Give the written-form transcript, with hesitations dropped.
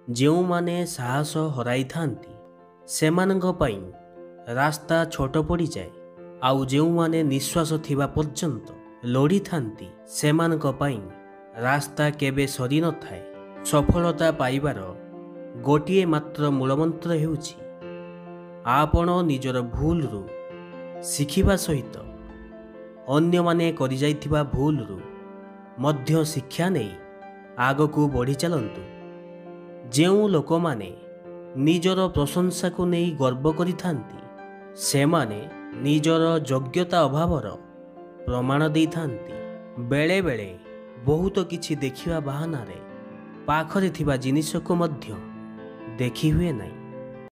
ଯେଉଁମାନେ ସାହସ ହରାଇଥାନ୍ତି ସେମାନଙ୍କ ପାଇଁ ରାସ୍ତା ଛୋଟ ପଡ଼ିଯାଏ, ଆଉ ଯେଉଁମାନେ ନିଶ୍ୱାସ ଥିବା ପର୍ଯ୍ୟନ୍ତ ଲଢ଼ିଥାନ୍ତି ସେମାନଙ୍କ ପାଇଁ ରାସ୍ତା କେବେ ସରିନଥାଏ। ସଫଳତା ପାଇବାର ଗୋଟିଏ ମାତ୍ର ମୂଳମନ୍ତ୍ର ହେଉଛି ଆପଣ ନିଜର ଭୁଲରୁ ଶିଖିବା ସହିତ ଅନ୍ୟମାନେ କରିଯାଇଥିବା ଭୁଲରୁ ମଧ୍ୟ ଶିକ୍ଷା ନେଇ ଆଗକୁ ବଢ଼ି ଚାଲନ୍ତୁ। ଯେଉଁ ଲୋକମାନେ ନିଜର ପ୍ରଶଂସାକୁ ନେଇ ଗର୍ବ କରିଥାନ୍ତି ସେମାନେ ନିଜର ଯୋଗ୍ୟତା ଅଭାବର ପ୍ରମାଣ ଦେଇଥାନ୍ତି। ବେଳେବେଳେ ବହୁତ କିଛି ଦେଖିବା ବାହାନାରେ ପାଖରେ ଥିବା ଜିନିଷକୁ ମଧ୍ୟ ଦେଖି ହୁଏ ନାହିଁ।